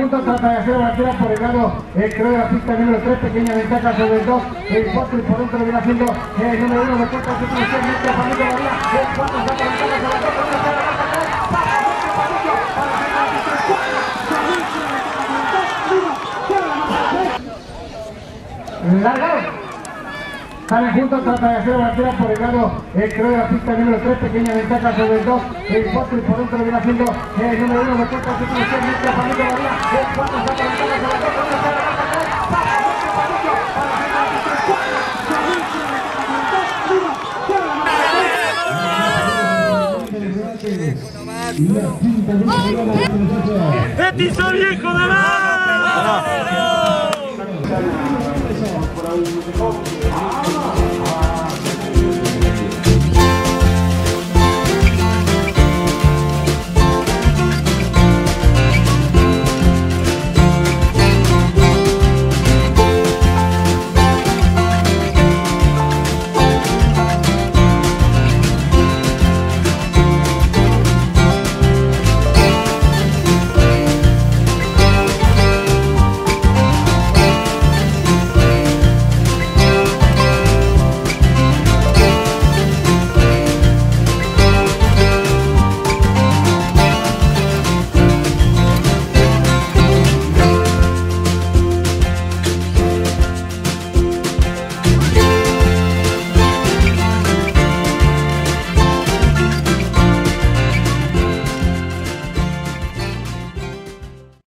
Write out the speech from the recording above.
puntos, trata de hacer la tira por el lado, creo de la pista número 3, pequeña ventaja sobre el 2, el 4 y por dentro viene haciendo el número 1 de puerta, inicialmente a Juanito María, el 4 saca la ventaja sobre el 2, largado. Salen juntos, trata de hacer la tira por el lado, creo de la pista número 3, pequeña ventaja sobre el 2, el 4 y por dentro viene haciendo el número 1 de puerta, inicialmente a Juanito María, el 4 saca la ventaja sobre el 2, ¡Petizo viejo de más!